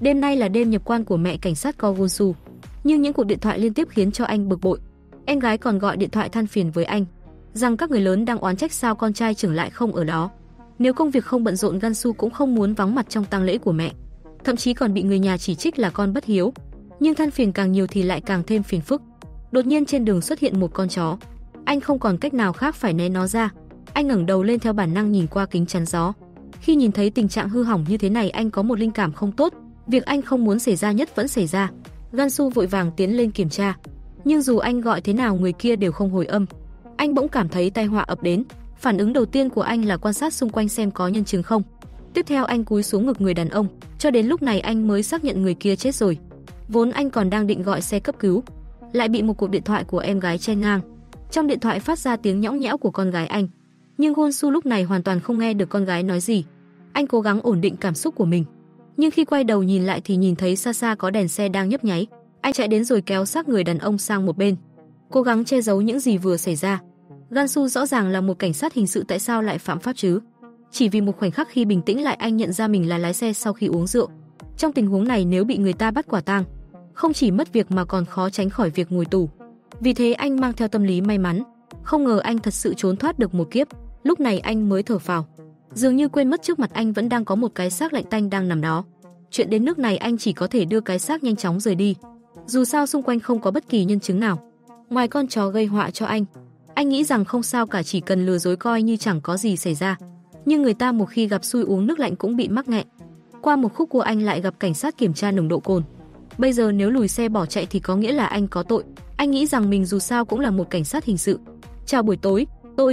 Đêm nay là đêm nhập quan của mẹ cảnh sát Ko Gun-su, nhưng những cuộc điện thoại liên tiếp khiến cho anh bực bội. Em gái còn gọi điện thoại than phiền với anh, rằng các người lớn đang oán trách sao con trai trưởng lại không ở đó. Nếu công việc không bận rộn, Gun-su cũng không muốn vắng mặt trong tang lễ của mẹ, thậm chí còn bị người nhà chỉ trích là con bất hiếu. Nhưng than phiền càng nhiều thì lại càng thêm phiền phức. Đột nhiên trên đường xuất hiện một con chó, anh không còn cách nào khác phải né nó ra. Anh ngẩng đầu lên theo bản năng nhìn qua kính chắn gió. Khi nhìn thấy tình trạng hư hỏng như thế này, anh có một linh cảm không tốt. Việc anh không muốn xảy ra nhất vẫn xảy ra. Gun-su vội vàng tiến lên kiểm tra, nhưng dù anh gọi thế nào người kia đều không hồi âm. Anh bỗng cảm thấy tai họa ập đến. Phản ứng đầu tiên của anh là quan sát xung quanh xem có nhân chứng không. Tiếp theo anh cúi xuống ngực người đàn ông, cho đến lúc này anh mới xác nhận người kia chết rồi. Vốn anh còn đang định gọi xe cấp cứu, lại bị một cuộc điện thoại của em gái chen ngang. Trong điện thoại phát ra tiếng nhõng nhẽo của con gái anh, nhưng Gun-su lúc này hoàn toàn không nghe được con gái nói gì. Anh cố gắng ổn định cảm xúc của mình, nhưng khi quay đầu nhìn lại thì nhìn thấy xa xa có đèn xe đang nhấp nháy. Anh chạy đến rồi kéo xác người đàn ông sang một bên, cố gắng che giấu những gì vừa xảy ra. Gun-su rõ ràng là một cảnh sát hình sự, tại sao lại phạm pháp chứ? Chỉ vì một khoảnh khắc khi bình tĩnh lại, anh nhận ra mình là lái xe sau khi uống rượu. Trong tình huống này nếu bị người ta bắt quả tang, không chỉ mất việc mà còn khó tránh khỏi việc ngồi tù. Vì thế anh mang theo tâm lý may mắn. Không ngờ anh thật sự trốn thoát được một kiếp. Lúc này anh mới thở phào. Dường như quên mất trước mặt anh vẫn đang có một cái xác lạnh tanh đang nằm đó. Chuyện đến nước này anh chỉ có thể đưa cái xác nhanh chóng rời đi. Dù sao xung quanh không có bất kỳ nhân chứng nào, ngoài con chó gây họa cho anh. Anh nghĩ rằng không sao cả, chỉ cần lừa dối coi như chẳng có gì xảy ra. Nhưng người ta một khi gặp xui uống nước lạnh cũng bị mắc nghẹn. Qua một khúc cua anh lại gặp cảnh sát kiểm tra nồng độ cồn. Bây giờ nếu lùi xe bỏ chạy thì có nghĩa là anh có tội. Anh nghĩ rằng mình dù sao cũng là một cảnh sát hình sự. Chào buổi tối,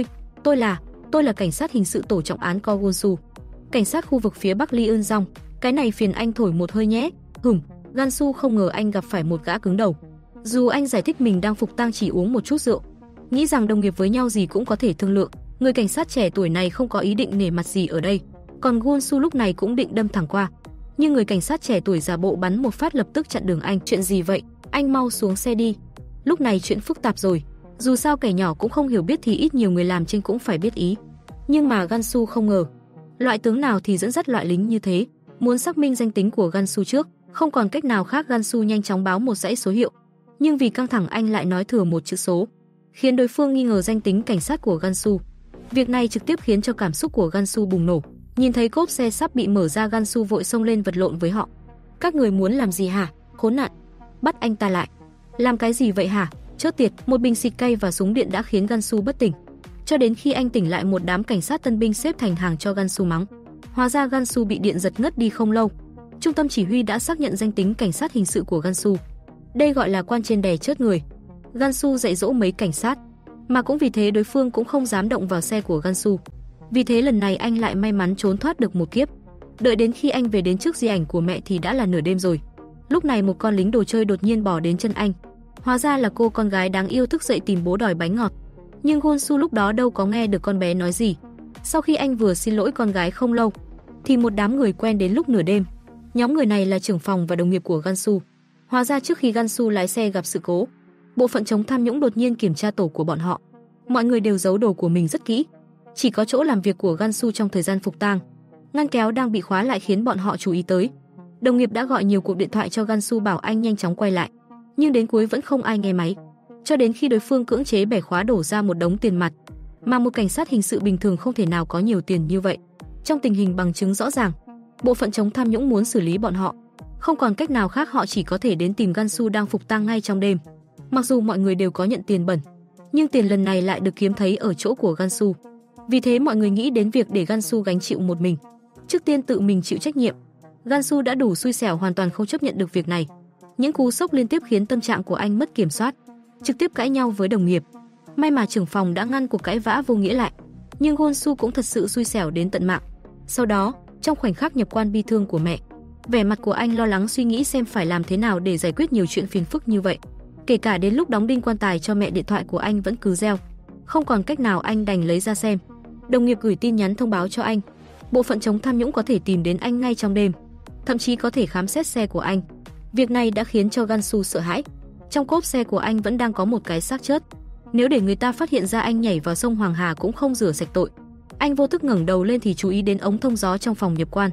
tôi là cảnh sát hình sự tổ trọng án Ko Gun-su, cảnh sát khu vực phía Bắc Lee Eun-jong. Cái này phiền anh thổi một hơi nhé. Gun-su không ngờ anh gặp phải một gã cứng đầu. Dù anh giải thích mình đang phục tang chỉ uống một chút rượu, nghĩ rằng đồng nghiệp với nhau gì cũng có thể thương lượng, người cảnh sát trẻ tuổi này không có ý định nể mặt gì ở đây. Còn Gun-su lúc này cũng định đâm thẳng qua, nhưng người cảnh sát trẻ tuổi giả bộ bắn một phát lập tức chặn đường anh. Chuyện gì vậy? Anh mau xuống xe đi. Lúc này chuyện phức tạp rồi. Dù sao kẻ nhỏ cũng không hiểu biết thì ít nhiều người làm trên cũng phải biết ý. Nhưng mà Gun-su không ngờ, loại tướng nào thì dẫn dắt loại lính như thế. Muốn xác minh danh tính của Gun-su trước, không còn cách nào khác, Gun-su nhanh chóng báo một dãy số hiệu. Nhưng vì căng thẳng anh lại nói thừa một chữ số, khiến đối phương nghi ngờ danh tính cảnh sát của Gun-su. Việc này trực tiếp khiến cho cảm xúc của Gun-su bùng nổ. Nhìn thấy cốp xe sắp bị mở ra, Gun-su vội xông lên vật lộn với họ. Các người muốn làm gì hả? Khốn nạn! Bắt anh ta lại! Làm cái gì vậy hả? Chớt tiệt! Một bình xịt cây và súng điện đã khiến Gun-su bất tỉnh. Cho đến khi anh tỉnh lại, một đám cảnh sát tân binh xếp thành hàng cho Gun-su mắng. Hóa ra Gun-su bị điện giật ngất đi không lâu. Trung tâm chỉ huy đã xác nhận danh tính cảnh sát hình sự của Gun-su. Đây gọi là quan trên đè chớt người. Gun-su dạy dỗ mấy cảnh sát, mà cũng vì thế đối phương cũng không dám động vào xe của Gun-su. Vì thế lần này anh lại may mắn trốn thoát được một kiếp. Đợi đến khi anh về đến trước di ảnh của mẹ thì đã là nửa đêm rồi. Lúc này một con lính đồ chơi đột nhiên bỏ đến chân anh. Hóa ra là cô con gái đáng yêu thức dậy tìm bố đòi bánh ngọt. Nhưng Gun-su lúc đó đâu có nghe được con bé nói gì. Sau khi anh vừa xin lỗi con gái không lâu, thì một đám người quen đến lúc nửa đêm. Nhóm người này là trưởng phòng và đồng nghiệp của Gun-su. Hóa ra trước khi Gun-su lái xe gặp sự cố, bộ phận chống tham nhũng đột nhiên kiểm tra tổ của bọn họ. Mọi người đều giấu đồ của mình rất kỹ. Chỉ có chỗ làm việc của Gun-su trong thời gian phục tang, ngăn kéo đang bị khóa lại khiến bọn họ chú ý tới. Đồng nghiệp đã gọi nhiều cuộc điện thoại cho Gun-su bảo anh nhanh chóng quay lại, nhưng đến cuối vẫn không ai nghe máy. Cho đến khi đối phương cưỡng chế bẻ khóa đổ ra một đống tiền mặt, mà một cảnh sát hình sự bình thường không thể nào có nhiều tiền như vậy. Trong tình hình bằng chứng rõ ràng, bộ phận chống tham nhũng muốn xử lý bọn họ. Không còn cách nào khác, họ chỉ có thể đến tìm Gun-su đang phục tang ngay trong đêm. Mặc dù mọi người đều có nhận tiền bẩn, nhưng tiền lần này lại được kiếm thấy ở chỗ của Gun-su. Vì thế mọi người nghĩ đến việc để Gun-su gánh chịu một mình. Trước tiên tự mình chịu trách nhiệm. Gun-su đã đủ xui xẻo, hoàn toàn không chấp nhận được việc này. Những cú sốc liên tiếp khiến tâm trạng của anh mất kiểm soát, trực tiếp cãi nhau với đồng nghiệp. May mà trưởng phòng đã ngăn cuộc cãi vã vô nghĩa lại. Nhưng Gun-su cũng thật sự xui xẻo đến tận mạng. Sau đó, trong khoảnh khắc nhập quan bi thương của mẹ, vẻ mặt của anh lo lắng suy nghĩ xem phải làm thế nào để giải quyết nhiều chuyện phiền phức như vậy. Kể cả đến lúc đóng đinh quan tài cho mẹ, điện thoại của anh vẫn cứ reo. Không còn cách nào, anh đành lấy ra xem. Đồng nghiệp gửi tin nhắn thông báo cho anh, bộ phận chống tham nhũng có thể tìm đến anh ngay trong đêm, thậm chí có thể khám xét xe của anh. Việc này đã khiến cho Gun-su sợ hãi. Trong cốp xe của anh vẫn đang có một cái xác chết. Nếu để người ta phát hiện ra anh nhảy vào sông Hoàng Hà cũng không rửa sạch tội. Anh vô thức ngẩng đầu lên thì chú ý đến ống thông gió trong phòng nhập quan.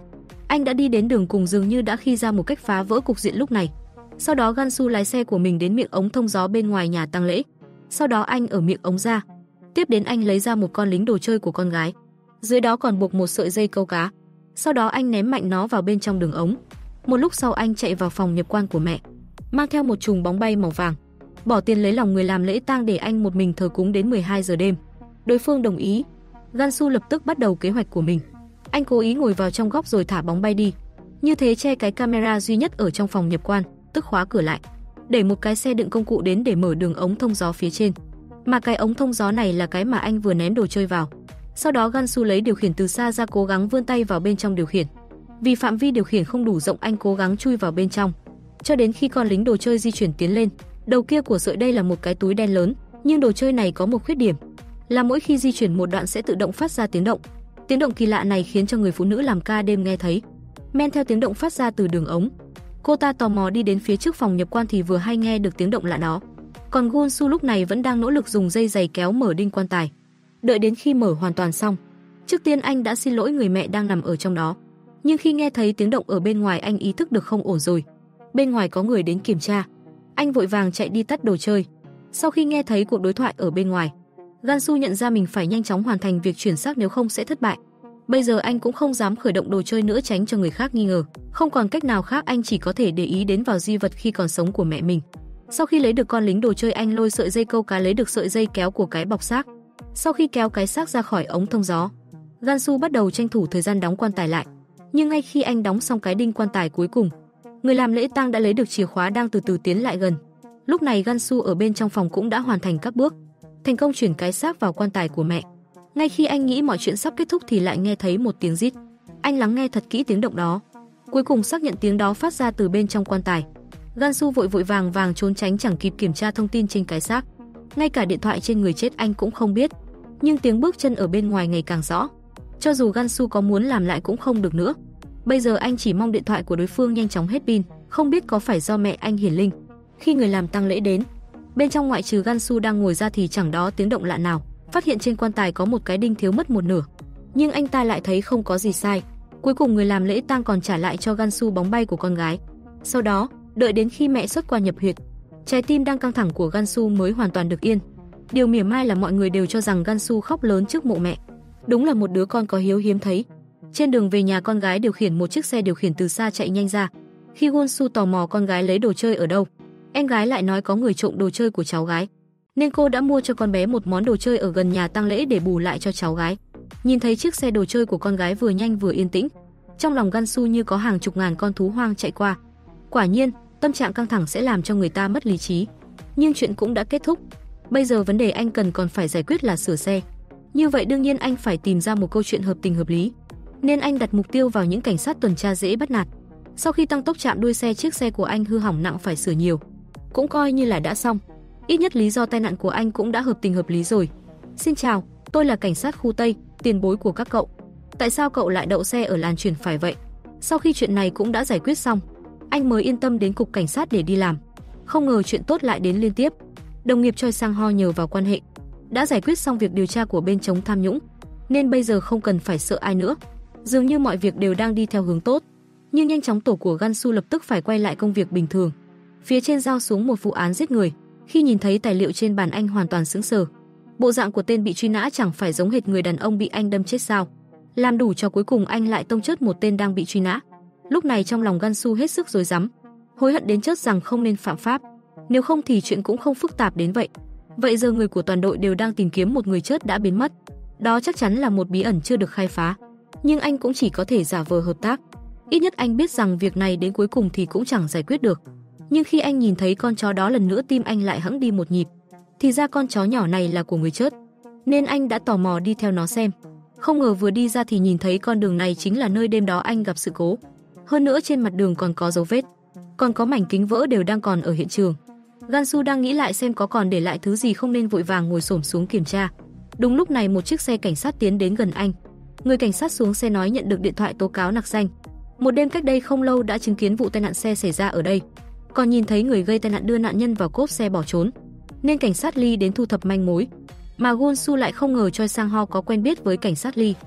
Anh đã đi đến đường cùng dường như đã khi ra một cách phá vỡ cục diện lúc này. Sau đó Gansu lái xe của mình đến miệng ống thông gió bên ngoài nhà tang lễ. Sau đó anh ở miệng ống ra. Tiếp đến anh lấy ra một con lính đồ chơi của con gái. Dưới đó còn buộc một sợi dây câu cá. Sau đó anh ném mạnh nó vào bên trong đường ống. Một lúc sau anh chạy vào phòng nhập quan của mẹ, mang theo một chùm bóng bay màu vàng, bỏ tiền lấy lòng người làm lễ tang để anh một mình thờ cúng đến 12 giờ đêm. Đối phương đồng ý. Gansu lập tức bắt đầu kế hoạch của mình. Anh cố ý ngồi vào trong góc rồi thả bóng bay đi. Như thế che cái camera duy nhất ở trong phòng nhập quan, tức khóa cửa lại. Đẩy một cái xe đựng công cụ đến để mở đường ống thông gió phía trên. Mà cái ống thông gió này là cái mà anh vừa ném đồ chơi vào. Sau đó Gansu lấy điều khiển từ xa ra, cố gắng vươn tay vào bên trong điều khiển. Vì phạm vi điều khiển không đủ rộng, anh cố gắng chui vào bên trong. Cho đến khi con lính đồ chơi di chuyển tiến lên, đầu kia của sợi đây là một cái túi đen lớn, nhưng đồ chơi này có một khuyết điểm, là mỗi khi di chuyển một đoạn sẽ tự động phát ra tiếng động. Tiếng động kỳ lạ này khiến cho người phụ nữ làm ca đêm nghe thấy. Men theo tiếng động phát ra từ đường ống, cô ta tò mò đi đến phía trước phòng nhập quan thì vừa hay nghe được tiếng động lạ đó. Còn Gonsu lúc này vẫn đang nỗ lực dùng dây giày kéo mở đinh quan tài. Đợi đến khi mở hoàn toàn xong, trước tiên anh đã xin lỗi người mẹ đang nằm ở trong đó. Nhưng khi nghe thấy tiếng động ở bên ngoài, anh ý thức được không ổn rồi. Bên ngoài có người đến kiểm tra. Anh vội vàng chạy đi tắt đồ chơi. Sau khi nghe thấy cuộc đối thoại ở bên ngoài, Gansu nhận ra mình phải nhanh chóng hoàn thành việc chuyển xác nếu không sẽ thất bại. Bây giờ anh cũng không dám khởi động đồ chơi nữa tránh cho người khác nghi ngờ. Không còn cách nào khác, anh chỉ có thể để ý đến vào di vật khi còn sống của mẹ mình. Sau khi lấy được con lính đồ chơi, anh lôi sợi dây câu cá lấy được sợi dây kéo của cái bọc xác. Sau khi kéo cái xác ra khỏi ống thông gió, Gansu bắt đầu tranh thủ thời gian đóng quan tài lại. Nhưng ngay khi anh đóng xong cái đinh quan tài cuối cùng, người làm lễ tang đã lấy được chìa khóa đang từ từ tiến lại gần. Lúc này Gansu ở bên trong phòng cũng đã hoàn thành các bước, thành công chuyển cái xác vào quan tài của mẹ. Ngay khi anh nghĩ mọi chuyện sắp kết thúc thì lại nghe thấy một tiếng rít. Anh lắng nghe thật kỹ tiếng động đó, cuối cùng xác nhận tiếng đó phát ra từ bên trong quan tài. Gansu vội vàng trốn tránh, chẳng kịp kiểm tra thông tin trên cái xác. Ngay cả điện thoại trên người chết anh cũng không biết. Nhưng tiếng bước chân ở bên ngoài ngày càng rõ. Cho dù Gansu có muốn làm lại cũng không được nữa. Bây giờ anh chỉ mong điện thoại của đối phương nhanh chóng hết pin. Không biết có phải do mẹ anh hiển linh. Khi người làm tang lễ đến, bên trong ngoại trừ Gansu đang ngồi ra thì chẳng đó tiếng động lạ nào. Phát hiện trên quan tài có một cái đinh thiếu mất một nửa, nhưng anh ta lại thấy không có gì sai. Cuối cùng người làm lễ tang còn trả lại cho Gansu bóng bay của con gái. Sau đó, đợi đến khi mẹ xuất qua nhập huyệt, trái tim đang căng thẳng của Gansu mới hoàn toàn được yên. Điều mỉa mai là mọi người đều cho rằng Gansu khóc lớn trước mộ mẹ. Đúng là một đứa con có hiếu hiếm thấy. Trên đường về nhà, con gái điều khiển một chiếc xe điều khiển từ xa chạy nhanh ra. Khi Gonsu tò mò con gái lấy đồ chơi ở đâu, em gái lại nói có người trộm đồ chơi của cháu gái, nên cô đã mua cho con bé một món đồ chơi ở gần nhà tang lễ để bù lại cho cháu gái. Nhìn thấy chiếc xe đồ chơi của con gái vừa nhanh vừa yên tĩnh, trong lòng Gansu như có hàng chục ngàn con thú hoang chạy qua. Quả nhiên, tâm trạng căng thẳng sẽ làm cho người ta mất lý trí. Nhưng chuyện cũng đã kết thúc. Bây giờ vấn đề anh cần còn phải giải quyết là sửa xe. Như vậy đương nhiên anh phải tìm ra một câu chuyện hợp tình hợp lý. Nên anh đặt mục tiêu vào những cảnh sát tuần tra dễ bắt nạt. Sau khi tăng tốc chạm đuôi xe, chiếc xe của anh hư hỏng nặng phải sửa nhiều. Cũng coi như là đã xong. Ít nhất lý do tai nạn của anh cũng đã hợp tình hợp lý rồi. Xin chào, tôi là cảnh sát khu Tây, tiền bối của các cậu. Tại sao cậu lại đậu xe ở làn chuyển phải vậy? Sau khi chuyện này cũng đã giải quyết xong, anh mới yên tâm đến cục cảnh sát để đi làm. Không ngờ chuyện tốt lại đến liên tiếp. Đồng nghiệp Choi Sang Ho nhờ vào quan hệ đã giải quyết xong việc điều tra của bên chống tham nhũng, nên bây giờ không cần phải sợ ai nữa. Dường như mọi việc đều đang đi theo hướng tốt. Nhưng nhanh chóng tổ của Gansu lập tức phải quay lại công việc bình thường. Phía trên giao xuống một vụ án giết người. Khi nhìn thấy tài liệu trên bàn, anh hoàn toàn sững sờ. Bộ dạng của tên bị truy nã chẳng phải giống hệt người đàn ông bị anh đâm chết sao? Làm đủ cho cuối cùng anh lại tông chết một tên đang bị truy nã. Lúc này trong lòng Gansu hết sức rối rắm, hối hận đến chớt rằng không nên phạm pháp. Nếu không thì chuyện cũng không phức tạp đến vậy. Vậy giờ người của toàn đội đều đang tìm kiếm một người chết đã biến mất. Đó chắc chắn là một bí ẩn chưa được khai phá. Nhưng anh cũng chỉ có thể giả vờ hợp tác. Ít nhất anh biết rằng việc này đến cuối cùng thì cũng chẳng giải quyết được. Nhưng khi anh nhìn thấy con chó đó lần nữa, tim anh lại hẫng đi một nhịp. Thì ra con chó nhỏ này là của người chết, nên anh đã tò mò đi theo nó xem. Không ngờ vừa đi ra thì nhìn thấy con đường này chính là nơi đêm đó anh gặp sự cố. Hơn nữa trên mặt đường còn có dấu vết, còn có mảnh kính vỡ đều đang còn ở hiện trường. Gansu đang nghĩ lại xem có còn để lại thứ gì không nên vội vàng ngồi xổm xuống kiểm tra. Đúng lúc này một chiếc xe cảnh sát tiến đến gần anh. Người cảnh sát xuống xe nói nhận được điện thoại tố cáo nặc danh. Một đêm cách đây không lâu đã chứng kiến vụ tai nạn xe xảy ra ở đây, còn nhìn thấy người gây tai nạn đưa nạn nhân vào cốp xe bỏ trốn, nên cảnh sát Lee đến thu thập manh mối. Mà Gonsu lại không ngờ Choi Sang Ho có quen biết với cảnh sát Lee.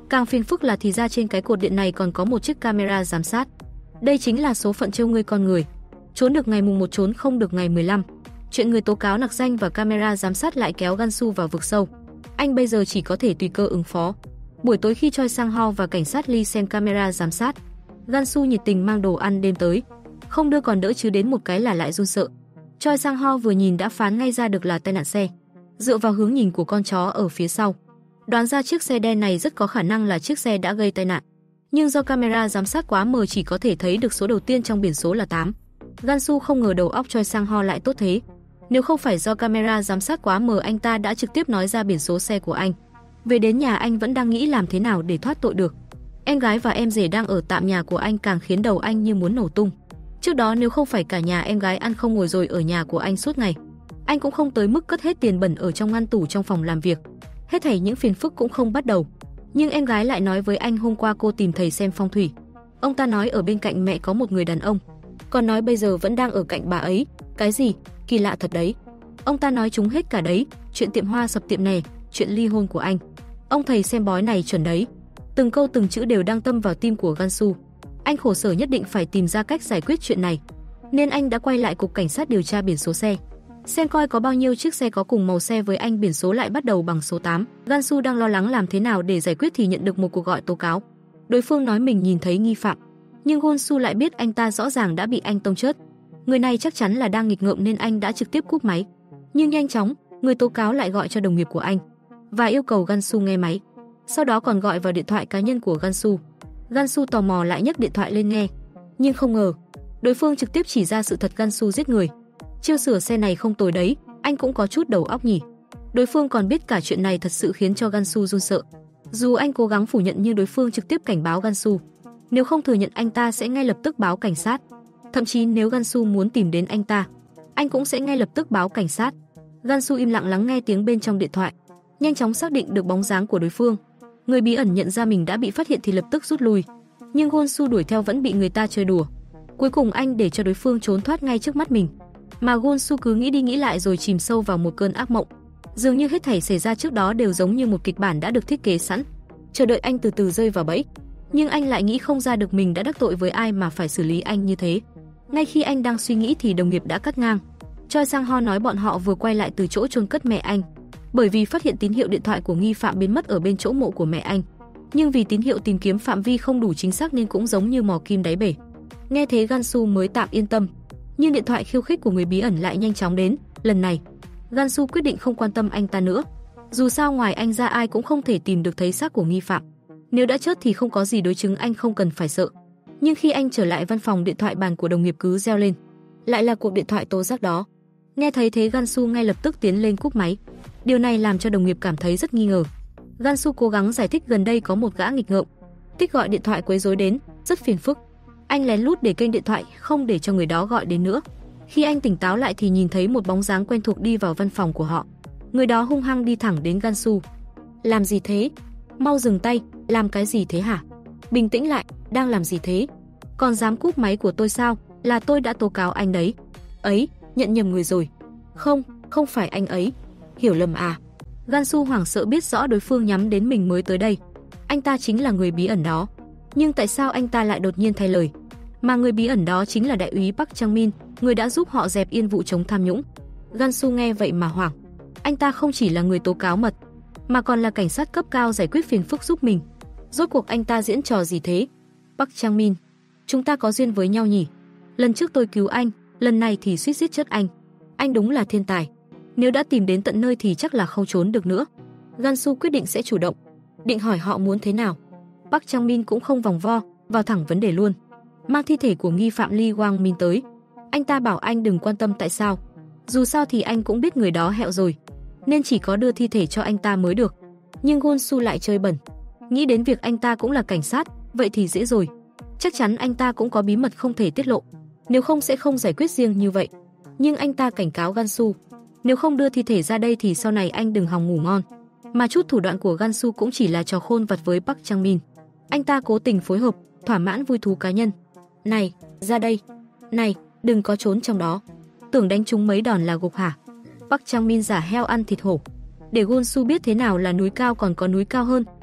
Càng phiền phức là thì ra trên cái cột điện này còn có một chiếc camera giám sát. Đây chính là số phận trêu ngươi con người. Trốn được ngày mùng 1 trốn không được ngày 15. Chuyện người tố cáo nặc danh và camera giám sát lại kéo Gansu vào vực sâu. Anh bây giờ chỉ có thể tùy cơ ứng phó. Buổi tối khi Choi Sang-ho và cảnh sát Lee xem camera giám sát, Gansu nhiệt tình mang đồ ăn đêm tới. Không đưa còn đỡ chứ đến một cái là lại run sợ. Choi Sang-ho vừa nhìn đã phán ngay ra được là tai nạn xe. Dựa vào hướng nhìn của con chó ở phía sau, đoán ra chiếc xe đen này rất có khả năng là chiếc xe đã gây tai nạn. Nhưng do camera giám sát quá mờ chỉ có thể thấy được số đầu tiên trong biển số là 8. Gansu không ngờ đầu óc Choi Sang-ho lại tốt thế. Nếu không phải do camera giám sát quá mờ, anh ta đã trực tiếp nói ra biển số xe của anh. Về đến nhà anh vẫn đang nghĩ làm thế nào để thoát tội được. Em gái và em rể đang ở tạm nhà của anh càng khiến đầu anh như muốn nổ tung. Trước đó nếu không phải cả nhà em gái ăn không ngồi rồi ở nhà của anh suốt ngày, anh cũng không tới mức cất hết tiền bẩn ở trong ngăn tủ trong phòng làm việc. Hết thảy những phiền phức cũng không bắt đầu. Nhưng em gái lại nói với anh hôm qua cô tìm thầy xem phong thủy. Ông ta nói ở bên cạnh mẹ có một người đàn ông, còn nói bây giờ vẫn đang ở cạnh bà ấy. Cái gì? Kỳ lạ thật đấy. Ông ta nói chúng hết cả đấy, chuyện tiệm hoa sập tiệm nè, chuyện ly hôn của anh. Ông thầy xem bói này chuẩn đấy. Từng câu từng chữ đều đang tâm vào tim của Gansu. Anh khổ sở nhất định phải tìm ra cách giải quyết chuyện này, nên anh đã quay lại cục cảnh sát điều tra biển số xe, xem coi có bao nhiêu chiếc xe có cùng màu xe với anh, biển số lại bắt đầu bằng số 8. Gansu đang lo lắng làm thế nào để giải quyết thì nhận được một cuộc gọi tố cáo. Đối phương nói mình nhìn thấy nghi phạm, nhưng Gansu lại biết anh ta rõ ràng đã bị anh tông chớt. Người này chắc chắn là đang nghịch ngợm nên anh đã trực tiếp cúp máy. Nhưng nhanh chóng, người tố cáo lại gọi cho đồng nghiệp của anh và yêu cầu Gansu nghe máy. Sau đó còn gọi vào điện thoại cá nhân của Gansu. Gansu tò mò lại nhấc điện thoại lên nghe, nhưng không ngờ đối phương trực tiếp chỉ ra sự thật Gansu giết người. Chiêu sửa xe này không tồi đấy, anh cũng có chút đầu óc nhỉ. Đối phương còn biết cả chuyện này thật sự khiến cho Gansu run sợ. Dù anh cố gắng phủ nhận nhưng đối phương trực tiếp cảnh báo Gansu, nếu không thừa nhận anh ta sẽ ngay lập tức báo cảnh sát. Thậm chí nếu Gansu muốn tìm đến anh ta, anh cũng sẽ ngay lập tức báo cảnh sát. Gansu im lặng lắng nghe tiếng bên trong điện thoại, nhanh chóng xác định được bóng dáng của đối phương. Người bí ẩn nhận ra mình đã bị phát hiện thì lập tức rút lui, nhưng Gansu đuổi theo vẫn bị người ta chơi đùa. Cuối cùng anh để cho đối phương trốn thoát ngay trước mắt mình, mà Gansu cứ nghĩ đi nghĩ lại rồi chìm sâu vào một cơn ác mộng. Dường như hết thảy xảy ra trước đó đều giống như một kịch bản đã được thiết kế sẵn, chờ đợi anh từ từ rơi vào bẫy. Nhưng anh lại nghĩ không ra được mình đã đắc tội với ai mà phải xử lý anh như thế. Ngay khi anh đang suy nghĩ thì đồng nghiệp đã cắt ngang. Choi Sang-ho nói bọn họ vừa quay lại từ chỗ chôn cất mẹ anh, bởi vì phát hiện tín hiệu điện thoại của nghi phạm biến mất ở bên chỗ mộ của mẹ anh. Nhưng vì tín hiệu tìm kiếm phạm vi không đủ chính xác nên cũng giống như mò kim đáy bể. Nghe thế Gansu mới tạm yên tâm. Nhưng điện thoại khiêu khích của người bí ẩn lại nhanh chóng đến. Lần này, Gansu quyết định không quan tâm anh ta nữa. Dù sao ngoài anh ra ai cũng không thể tìm được thấy xác của nghi phạm. Nếu đã chết thì không có gì đối chứng, anh không cần phải sợ. Nhưng khi anh trở lại văn phòng, điện thoại bàn của đồng nghiệp cứ reo lên. Lại là cuộc điện thoại tố giác đó. Nghe thấy thế Gansu ngay lập tức tiến lên cúp máy. Điều này làm cho đồng nghiệp cảm thấy rất nghi ngờ. Gansu cố gắng giải thích gần đây có một gã nghịch ngợm thích gọi điện thoại quấy rối đến, rất phiền phức. Anh lén lút để kênh điện thoại không để cho người đó gọi đến nữa. Khi anh tỉnh táo lại thì nhìn thấy một bóng dáng quen thuộc đi vào văn phòng của họ. Người đó hung hăng đi thẳng đến Gansu. Làm gì thế? Mau dừng tay, làm cái gì thế hả? Bình tĩnh lại, đang làm gì thế? Còn dám cúp máy của tôi sao? Là tôi đã tố cáo anh đấy. Ấy, nhận nhầm người rồi. Không, không phải anh ấy. Hiểu lầm à? Gansu hoảng sợ biết rõ đối phương nhắm đến mình mới tới đây. Anh ta chính là người bí ẩn đó. Nhưng tại sao anh ta lại đột nhiên thay lời? Mà người bí ẩn đó chính là đại úy Park Chang-min, người đã giúp họ dẹp yên vụ chống tham nhũng. Gansu nghe vậy mà hoảng. Anh ta không chỉ là người tố cáo mật, mà còn là cảnh sát cấp cao giải quyết phiền phức giúp mình. Rốt cuộc anh ta diễn trò gì thế? Park Chang-min, chúng ta có duyên với nhau nhỉ? Lần trước tôi cứu anh, lần này thì suýt giết chết anh. Anh đúng là thiên tài. Nếu đã tìm đến tận nơi thì chắc là không trốn được nữa. Gansu quyết định sẽ chủ động, định hỏi họ muốn thế nào. Park Chang-min cũng không vòng vo, vào thẳng vấn đề luôn. Mang thi thể của nghi phạm Lee Wang-min tới. Anh ta bảo anh đừng quan tâm tại sao. Dù sao thì anh cũng biết người đó hẹo rồi, nên chỉ có đưa thi thể cho anh ta mới được. Nhưng Gansu lại chơi bẩn. Nghĩ đến việc anh ta cũng là cảnh sát, vậy thì dễ rồi. Chắc chắn anh ta cũng có bí mật không thể tiết lộ, nếu không sẽ không giải quyết riêng như vậy. Nhưng anh ta cảnh cáo Gansu, nếu không đưa thi thể ra đây thì sau này anh đừng hòng ngủ ngon. Mà chút thủ đoạn của Gansu cũng chỉ là trò khôn vặt với Park Chang-min. Anh ta cố tình phối hợp, thỏa mãn vui thú cá nhân. Này, ra đây. Này, đừng có trốn trong đó. Tưởng đánh trúng mấy đòn là gục hả? Park Chang-min giả heo ăn thịt hổ. Để Gansu biết thế nào là núi cao còn có núi cao hơn,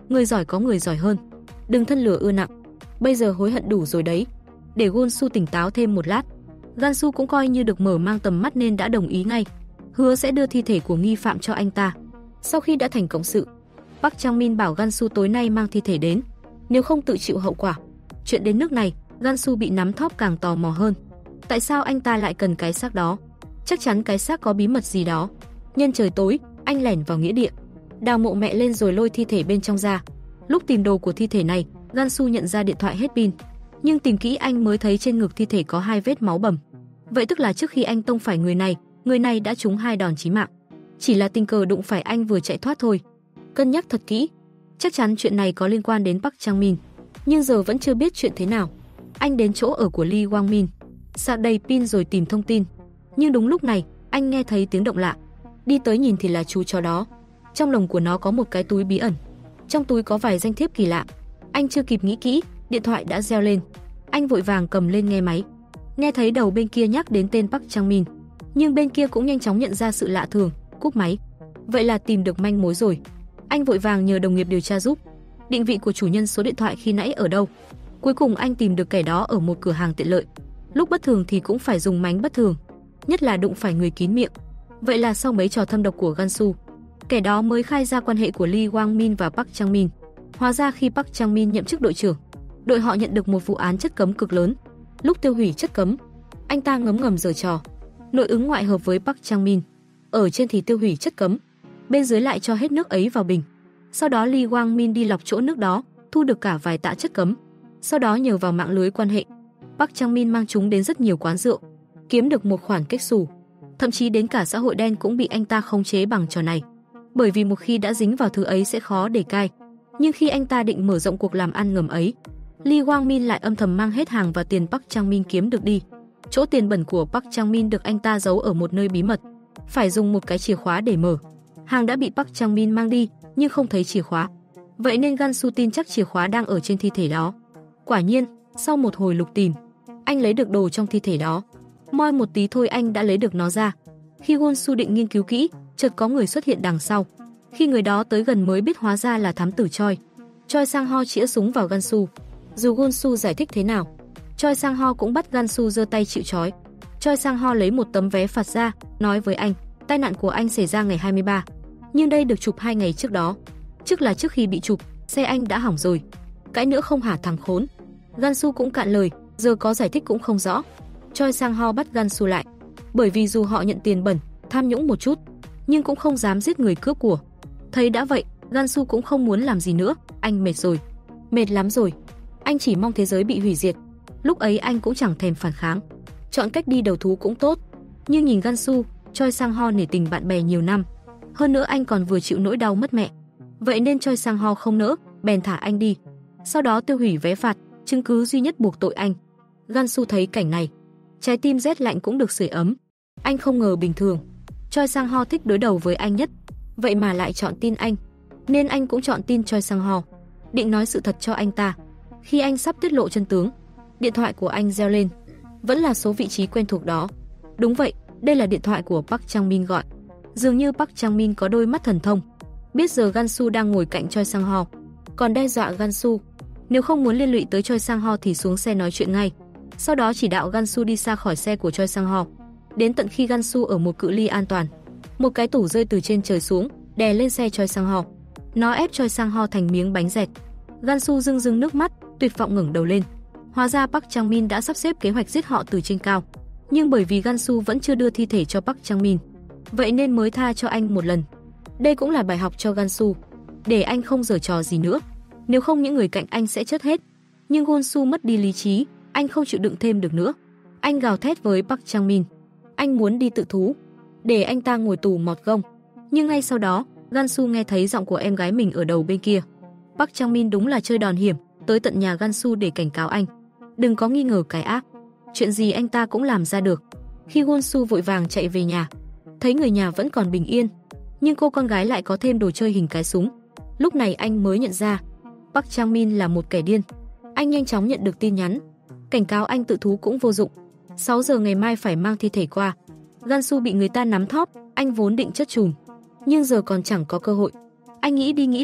người giỏi có người giỏi hơn, đừng thân lửa ưa nặng. Bây giờ hối hận đủ rồi đấy. Để Gonsu tỉnh táo thêm một lát. Gansu cũng coi như được mở mang tầm mắt nên đã đồng ý ngay, hứa sẽ đưa thi thể của nghi phạm cho anh ta. Sau khi đã thành cộng sự, Park Chang-min bảo Gansu tối nay mang thi thể đến, nếu không tự chịu hậu quả. Chuyện đến nước này, Gansu bị nắm thóp càng tò mò hơn. Tại sao anh ta lại cần cái xác đó? Chắc chắn cái xác có bí mật gì đó. Nhân trời tối, anh lẻn vào nghĩa địa, đào mộ mẹ lên rồi lôi thi thể bên trong ra. Lúc tìm đồ của thi thể này, Gansu nhận ra điện thoại hết pin, nhưng tìm kỹ anh mới thấy trên ngực thi thể có 2 vết máu bầm. Vậy tức là trước khi anh tông phải người này đã trúng 2 đòn chí mạng. Chỉ là tình cờ đụng phải anh vừa chạy thoát thôi. Cân nhắc thật kỹ, chắc chắn chuyện này có liên quan đến Park Chang-min, nhưng giờ vẫn chưa biết chuyện thế nào. Anh đến chỗ ở của Lee Wang-min, sạc đầy pin rồi tìm thông tin. Nhưng đúng lúc này, anh nghe thấy tiếng động lạ. Đi tới nhìn thì là chú chó đó. Trong lồng của nó có một cái túi bí ẩn. Trong túi có vài danh thiếp kỳ lạ. Anh chưa kịp nghĩ kỹ, điện thoại đã reo lên. Anh vội vàng cầm lên nghe máy. Nghe thấy đầu bên kia nhắc đến tên Park Chang-min, nhưng bên kia cũng nhanh chóng nhận ra sự lạ thường, cúp máy. Vậy là tìm được manh mối rồi. Anh vội vàng nhờ đồng nghiệp điều tra giúp. Định vị của chủ nhân số điện thoại khi nãy ở đâu? Cuối cùng anh tìm được kẻ đó ở một cửa hàng tiện lợi. Lúc bất thường thì cũng phải dùng mánh bất thường, nhất là đụng phải người kín miệng. Vậy là sau mấy trò thâm độc của Gansu, kẻ đó mới khai ra quan hệ của Lee Wang-min và Park Chang-min. Hóa ra khi Park Chang-min nhậm chức đội trưởng, đội họ nhận được một vụ án chất cấm cực lớn. Lúc tiêu hủy chất cấm, anh ta ngấm ngầm giở trò, nội ứng ngoại hợp với Park Chang-min. Ở trên thì tiêu hủy chất cấm, bên dưới lại cho hết nước ấy vào bình. Sau đó Lee Wang-min đi lọc chỗ nước đó, thu được cả vài tạ chất cấm. Sau đó nhờ vào mạng lưới quan hệ, Park Chang-min mang chúng đến rất nhiều quán rượu, kiếm được một khoản kếch xù. Thậm chí đến cả xã hội đen cũng bị anh ta khống chế bằng trò này. Bởi vì một khi đã dính vào thứ ấy sẽ khó để cai. Nhưng khi anh ta định mở rộng cuộc làm ăn ngầm ấy, Lee Wang-min lại âm thầm mang hết hàng và tiền Park Chang-min kiếm được đi. Chỗ tiền bẩn của Park Chang-min được anh ta giấu ở một nơi bí mật, phải dùng một cái chìa khóa để mở. Hàng đã bị Park Chang-min mang đi, nhưng không thấy chìa khóa. Vậy nên Gansu tin chắc chìa khóa đang ở trên thi thể đó. Quả nhiên, sau một hồi lục tìm, anh lấy được đồ trong thi thể đó. Moi một tí thôi anh đã lấy được nó ra. Khi Gansu định nghiên cứu kỹ, chợt có người xuất hiện đằng sau. Khi người đó tới gần mới biết hóa ra là thám tử Choi. Choi Sang Ho chĩa súng vào Gansu. Dù Gansu giải thích thế nào, Choi Sang Ho cũng bắt Gansu giơ tay chịu trói. Choi Sang Ho lấy một tấm vé phạt ra, nói với anh, tai nạn của anh xảy ra ngày 23, nhưng đây được chụp 2 ngày trước đó. Trước là trước khi bị chụp, xe anh đã hỏng rồi. Cãi nữa không hả thằng khốn. Gansu cũng cạn lời, giờ có giải thích cũng không rõ. Choi Sang Ho bắt Gansu lại, bởi vì dù họ nhận tiền bẩn, tham nhũng một chút, nhưng cũng không dám giết người cướp của. Thấy đã vậy, Gansu cũng không muốn làm gì nữa, anh mệt rồi. Mệt lắm rồi. Anh chỉ mong thế giới bị hủy diệt. Lúc ấy anh cũng chẳng thèm phản kháng, chọn cách đi đầu thú cũng tốt. Nhưng nhìn Gansu, Choi Sang Ho nể tình bạn bè nhiều năm, hơn nữa anh còn vừa chịu nỗi đau mất mẹ. Vậy nên Choi Sang Ho không nỡ, bèn thả anh đi. Sau đó tiêu hủy vé phạt, chứng cứ duy nhất buộc tội anh. Gansu thấy cảnh này, trái tim rét lạnh cũng được sưởi ấm. Anh không ngờ bình thường Choi Sang Ho thích đối đầu với anh nhất, vậy mà lại chọn tin anh, nên anh cũng chọn tin Choi Sang Ho, định nói sự thật cho anh ta. Khi anh sắp tiết lộ chân tướng, điện thoại của anh reo lên, vẫn là số vị trí quen thuộc đó. Đúng vậy, đây là điện thoại của Park Chang-min gọi. Dường như Park Chang-min có đôi mắt thần thông, biết giờ Gansu đang ngồi cạnh Choi Sang Ho, còn đe dọa Gansu, nếu không muốn liên lụy tới Choi Sang Ho thì xuống xe nói chuyện ngay. Sau đó chỉ đạo Gansu đi xa khỏi xe của Choi Sang Ho, đến tận khi Gansu ở một cự ly an toàn. Một cái tủ rơi từ trên trời xuống, đè lên xe Choi Sang Ho. Nó ép Choi Sang Ho thành miếng bánh dẹt. Gansu rưng rưng nước mắt, tuyệt vọng ngẩng đầu lên. Hóa ra Park Chang-min đã sắp xếp kế hoạch giết họ từ trên cao, nhưng bởi vì Gansu vẫn chưa đưa thi thể cho Park Chang-min, vậy nên mới tha cho anh một lần. Đây cũng là bài học cho Gansu, để anh không giở trò gì nữa, nếu không những người cạnh anh sẽ chết hết. Nhưng Gansu mất đi lý trí, anh không chịu đựng thêm được nữa. Anh gào thét với Park Chang-min, anh muốn đi tự thú, để anh ta ngồi tù mọt gông. Nhưng ngay sau đó, Gansu nghe thấy giọng của em gái mình ở đầu bên kia. Park Chang-min đúng là chơi đòn hiểm, tới tận nhà Gansu để cảnh cáo anh, đừng có nghi ngờ cái ác. Chuyện gì anh ta cũng làm ra được. Khi Gansu vội vàng chạy về nhà, thấy người nhà vẫn còn bình yên, nhưng cô con gái lại có thêm đồ chơi hình cái súng. Lúc này anh mới nhận ra Park Chang-min là một kẻ điên. Anh nhanh chóng nhận được tin nhắn, cảnh cáo anh tự thú cũng vô dụng. 6 giờ ngày mai phải mang thi thể qua. Gansu bị người ta nắm thóp, anh vốn định chất chùm, nhưng giờ còn chẳng có cơ hội. Anh nghĩ đi nghĩ lại,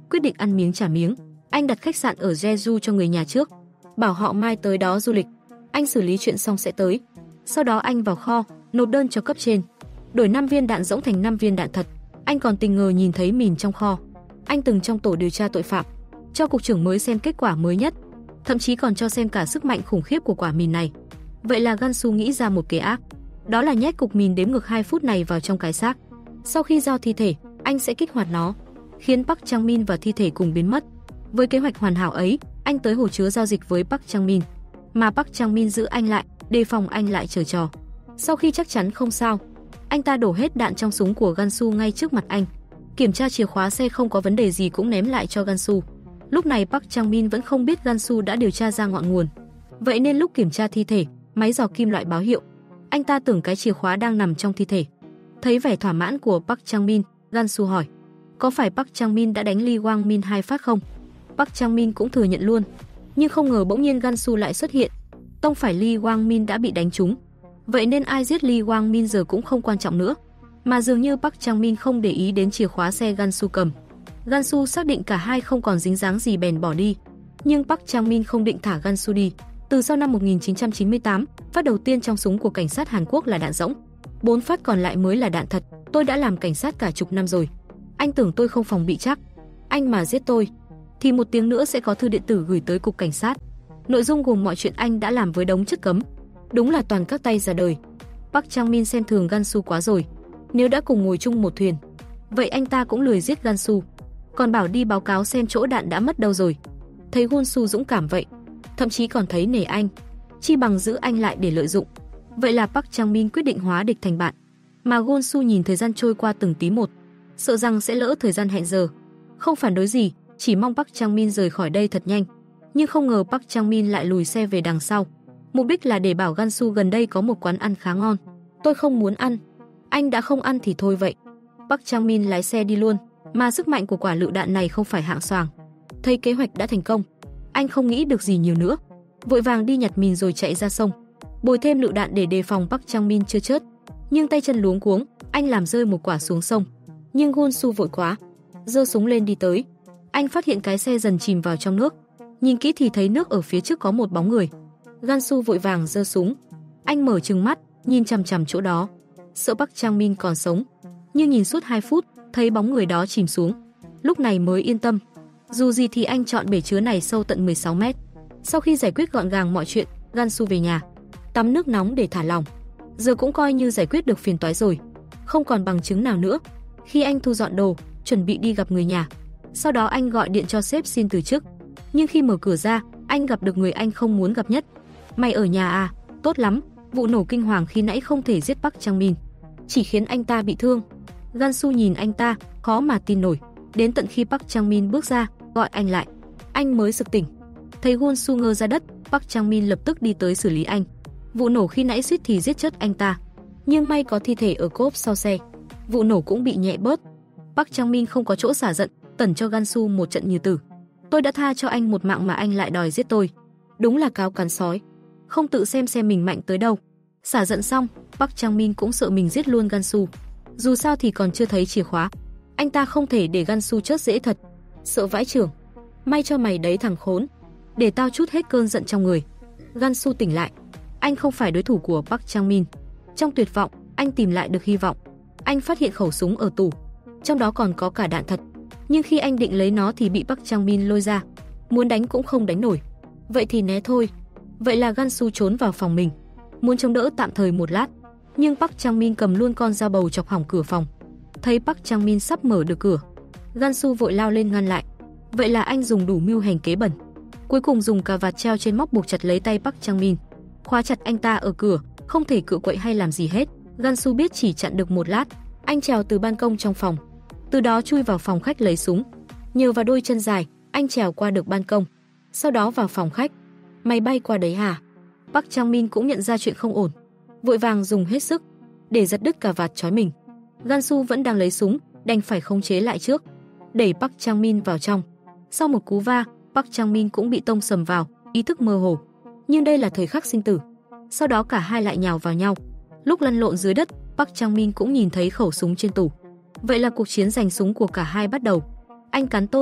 quyết định ăn miếng trả miếng. Anh đặt khách sạn ở Jeju cho người nhà trước, bảo họ mai tới đó du lịch. Anh xử lý chuyện xong sẽ tới. Sau đó anh vào kho, nộp đơn cho cấp trên, đổi 5 viên đạn rỗng thành 5 viên đạn thật. Anh còn tình cờ nhìn thấy mìn trong kho. Anh từng trong tổ điều tra tội phạm, cho cục trưởng mới xem kết quả mới nhất, thậm chí còn cho xem cả sức mạnh khủng khiếp của quả mìn này. Vậy là Gansu nghĩ ra một kế ác, đó là nhét cục mìn đếm ngược 2 phút này vào trong cái xác. Sau khi giao thi thể, anh sẽ kích hoạt nó, khiến Park Chang-min và thi thể cùng biến mất. Với kế hoạch hoàn hảo ấy, anh tới hồ chứa giao dịch với Park Chang-min, mà Park Chang-min giữ anh lại, đề phòng anh lại giở trò. Sau khi chắc chắn không sao, anh ta đổ hết đạn trong súng của Gansu ngay trước mặt anh. Kiểm tra chìa khóa xe không có vấn đề gì cũng ném lại cho Gansu. Lúc này Park Chang-min vẫn không biết Gansu đã điều tra ra ngọn nguồn. Vậy nên lúc kiểm tra thi thể, máy dò kim loại báo hiệu. Anh ta tưởng cái chìa khóa đang nằm trong thi thể. Thấy vẻ thỏa mãn của Park Chang-min, Gansu hỏi: "Có phải Park Chang-min đã đánh Lee Wang-min 2 phát không?" Park Chang-min cũng thừa nhận luôn. Nhưng không ngờ bỗng nhiên Gansu lại xuất hiện. Tông phải Lee Wang-min đã bị đánh trúng. Vậy nên ai giết Lee Wang-min giờ cũng không quan trọng nữa. Mà dường như Park Chang-min không để ý đến chìa khóa xe Gansu cầm. Gansu xác định cả hai không còn dính dáng gì bèn bỏ đi. Nhưng Park Chang-min không định thả Gansu đi. Từ sau năm 1998, phát đầu tiên trong súng của cảnh sát Hàn Quốc là đạn rỗng. 4 phát còn lại mới là đạn thật. Tôi đã làm cảnh sát cả chục năm rồi. Anh tưởng tôi không phòng bị chắc. Anh mà giết tôi, thì 1 tiếng nữa sẽ có thư điện tử gửi tới cục cảnh sát. Nội dung gồm mọi chuyện anh đã làm với đống chất cấm. Đúng là toàn các tay ra đời. Park Chang-min xem thường Gansu quá rồi. Nếu đã cùng ngồi chung một thuyền, vậy anh ta cũng lười giết Gansu, còn bảo đi báo cáo xem chỗ đạn đã mất đâu rồi. Thấy Gunsu dũng cảm vậy, thậm chí còn thấy nể anh, chi bằng giữ anh lại để lợi dụng. Vậy là Park Chang-min quyết định hóa địch thành bạn. Mà Gunsu nhìn thời gian trôi qua từng tí một, sợ rằng sẽ lỡ thời gian hẹn giờ. Không phản đối gì, chỉ mong Park Chang-min rời khỏi đây thật nhanh. Nhưng không ngờ Park Chang-min lại lùi xe về đằng sau. Mục đích là để bảo Gansu gần đây có một quán ăn khá ngon. Tôi không muốn ăn. Anh đã không ăn thì thôi vậy. Park Chang-min lái xe đi luôn. Mà sức mạnh của quả lựu đạn này không phải hạng xoàng. Thấy kế hoạch đã thành công, anh không nghĩ được gì nhiều nữa, vội vàng đi nhặt mìn rồi chạy ra sông, bồi thêm lựu đạn để đề phòng Park Chang-min chưa chớt. Nhưng tay chân luống cuống, anh làm rơi một quả xuống sông. Nhưng Gunsu vội quá, giơ súng lên đi tới. Anh phát hiện cái xe dần chìm vào trong nước. Nhìn kỹ thì thấy nước ở phía trước có một bóng người. Gansu vội vàng giơ súng. Anh mở trừng mắt, nhìn chằm chằm chỗ đó, sợ Park Chang-min còn sống. Nhưng nhìn suốt 2 phút, thấy bóng người đó chìm xuống. Lúc này mới yên tâm. Dù gì thì anh chọn bể chứa này sâu tận 16 mét. Sau khi giải quyết gọn gàng mọi chuyện, Gansu về nhà, tắm nước nóng để thả lỏng. Giờ cũng coi như giải quyết được phiền toái rồi, không còn bằng chứng nào nữa. Khi anh thu dọn đồ, chuẩn bị đi gặp người nhà, sau đó anh gọi điện cho sếp xin từ chức. Nhưng khi mở cửa ra, anh gặp được người anh không muốn gặp nhất. "Mày ở nhà à? Tốt lắm, vụ nổ kinh hoàng khi nãy không thể giết Park Chang-min, chỉ khiến anh ta bị thương." Gansu nhìn anh ta, khó mà tin nổi. Đến tận khi Park Chang-min bước ra, gọi anh lại, anh mới sực tỉnh. Thấy Gunsu ngơ ra đất, Park Chang-min lập tức đi tới xử lý anh. Vụ nổ khi nãy suýt thì giết chết anh ta, nhưng may có thi thể ở cốp sau xe, vụ nổ cũng bị nhẹ bớt. Park Chang-min không có chỗ xả giận, tẩn cho Gansu một trận như tử. "Tôi đã tha cho anh một mạng mà anh lại đòi giết tôi. Đúng là cáo cắn sói, không tự xem mình mạnh tới đâu." Xả giận xong, Park Chang-min cũng sợ mình giết luôn Gansu. Dù sao thì còn chưa thấy chìa khóa, anh ta không thể để Gansu chớt dễ thật. "Sợ vãi chưởng, may cho mày đấy thằng khốn, để tao chút hết cơn giận trong người." Gansu tỉnh lại, anh không phải đối thủ của Park Chang-min. Trong tuyệt vọng, anh tìm lại được hy vọng. Anh phát hiện khẩu súng ở tủ, trong đó còn có cả đạn thật. Nhưng khi anh định lấy nó thì bị Park Chang-min lôi ra, muốn đánh cũng không đánh nổi. Vậy thì né thôi. Vậy là Gansu trốn vào phòng mình, muốn chống đỡ tạm thời một lát. Nhưng Park Chang-min cầm luôn con dao bầu chọc hỏng cửa phòng. Thấy Park Chang-min sắp mở được cửa, Gansu vội lao lên ngăn lại. Vậy là anh dùng đủ mưu hành kế bẩn, cuối cùng dùng cà vạt treo trên móc buộc chặt lấy tay Park Chang-min, khóa chặt anh ta ở cửa, không thể cựa quậy hay làm gì hết. Gansu biết chỉ chặn được một lát, anh trèo từ ban công trong phòng, từ đó chui vào phòng khách lấy súng. Nhờ vào đôi chân dài, anh trèo qua được ban công, sau đó vào phòng khách. "Mày bay qua đấy hả?" Park Chang-min cũng nhận ra chuyện không ổn, vội vàng dùng hết sức để giật đứt cà vạt trói mình. Gansu vẫn đang lấy súng, đành phải khống chế lại trước, đẩy Park Chang-min vào trong. Sau một cú va, Park Chang-min cũng bị tông sầm vào, ý thức mơ hồ. Nhưng đây là thời khắc sinh tử. Sau đó cả hai lại nhào vào nhau. Lúc lăn lộn dưới đất, Park Chang-min cũng nhìn thấy khẩu súng trên tủ. Vậy là cuộc chiến giành súng của cả hai bắt đầu. "Anh cắn tôi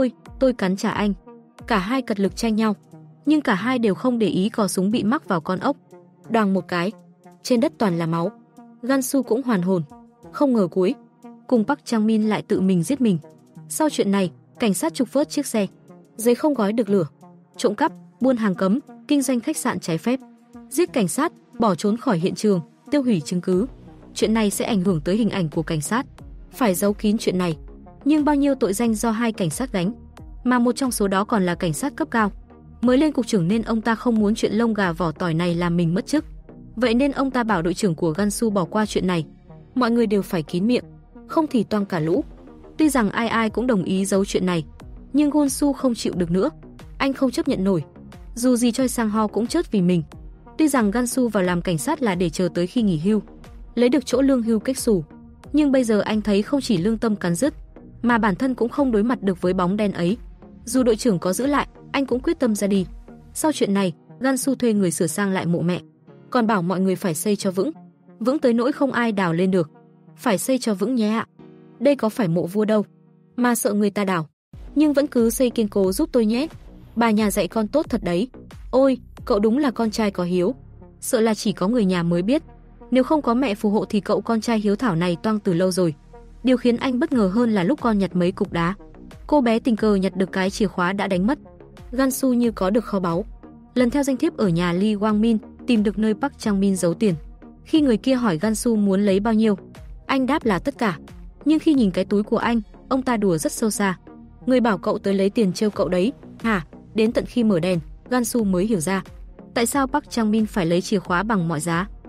tôi cắn trả anh. Cả hai cật lực tranh nhau, nhưng cả hai đều không để ý cò súng bị mắc vào con ốc. Đoàng một cái, trên đất toàn là máu. Gansu cũng hoàn hồn, không ngờ cuối cùng Park Chang-min lại tự mình giết mình. Sau chuyện này, cảnh sát trục vớt chiếc xe, giấy không gói được lửa, trộm cắp, buôn hàng cấm, kinh doanh khách sạn trái phép, giết cảnh sát, bỏ trốn khỏi hiện trường, tiêu hủy chứng cứ. Chuyện này sẽ ảnh hưởng tới hình ảnh của cảnh sát, phải giấu kín chuyện này. Nhưng bao nhiêu tội danh do hai cảnh sát gánh, mà một trong số đó còn là cảnh sát cấp cao, mới lên cục trưởng, nên ông ta không muốn chuyện lông gà vỏ tỏi này làm mình mất chức. Vậy nên ông ta bảo đội trưởng của Gansu bỏ qua chuyện này. Mọi người đều phải kín miệng, không thì toang cả lũ. Tuy rằng ai ai cũng đồng ý giấu chuyện này, nhưng Gansu không chịu được nữa. Anh không chấp nhận nổi. Dù gì Choi Sang-ho cũng chết vì mình. Tuy rằng Gansu vào làm cảnh sát là để chờ tới khi nghỉ hưu, lấy được chỗ lương hưu cách xù, nhưng bây giờ anh thấy không chỉ lương tâm cắn rứt, mà bản thân cũng không đối mặt được với bóng đen ấy. Dù đội trưởng có giữ lại, anh cũng quyết tâm ra đi. Sau chuyện này, Gansu thuê người sửa sang lại mộ mẹ, còn bảo mọi người phải xây cho vững, vững tới nỗi không ai đào lên được. Phải xây cho vững nhé ạ. Đây có phải mộ vua đâu, mà sợ người ta đào. Nhưng vẫn cứ xây kiên cố giúp tôi nhé. Bà nhà dạy con tốt thật đấy. Ôi, cậu đúng là con trai có hiếu. Sợ là chỉ có người nhà mới biết. Nếu không có mẹ phù hộ thì cậu con trai hiếu thảo này toang từ lâu rồi. Điều khiến anh bất ngờ hơn là lúc con nhặt mấy cục đá, cô bé tình cờ nhặt được cái chìa khóa đã đánh mất. Gansu như có được kho báu, lần theo danh thiếp ở nhà Lee Wang-min, tìm được nơi Park Chang-min giấu tiền. Khi người kia hỏi Gansu muốn lấy bao nhiêu, anh đáp là tất cả. Nhưng khi nhìn cái túi của anh, ông ta đùa rất sâu xa. Người bảo cậu tới lấy tiền trêu cậu đấy hả? Đến tận khi mở đèn, Gansu mới hiểu ra tại sao Park Chang-min phải lấy chìa khóa bằng mọi giá.